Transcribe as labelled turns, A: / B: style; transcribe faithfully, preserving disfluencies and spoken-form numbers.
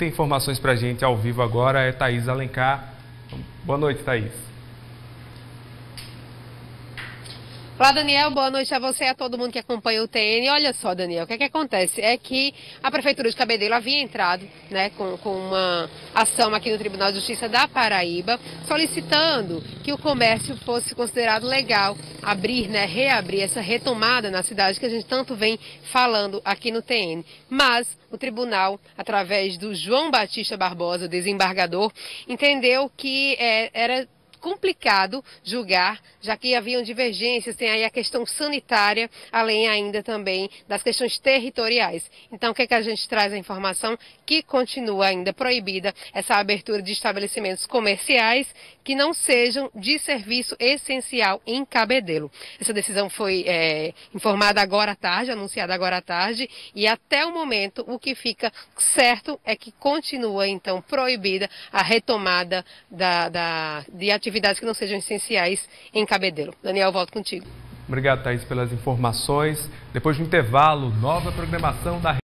A: tem informações para a gente ao vivo agora é Thaís Alencar. Boa noite, Thaís.
B: Olá, Daniel, boa noite a você e a todo mundo que acompanha o T N. Olha só, Daniel, o que é que acontece? É que a Prefeitura de Cabedelo havia entrado, né, com, com uma ação aqui no Tribunal de Justiça da Paraíba, solicitando que o comércio fosse considerado legal, abrir, né, reabrir essa retomada na cidade que a gente tanto vem falando aqui no T N. Mas o tribunal, através do João Batista Barbosa, desembargador, entendeu que é, era complicado julgar, já que haviam divergências, tem aí a questão sanitária, além ainda também das questões territoriais. Então, o que é que a gente traz a informação? Que continua ainda proibida essa abertura de estabelecimentos comerciais que não sejam de serviço essencial em Cabedelo. Essa decisão foi é, informada agora à tarde, anunciada agora à tarde, e até o momento o que fica certo é que continua, então, proibida a retomada da, da, de atividades atividades que não sejam essenciais em Cabedelo. Daniel, volto contigo.
A: Obrigado, Thaís, pelas informações. Depois do intervalo, nova programação da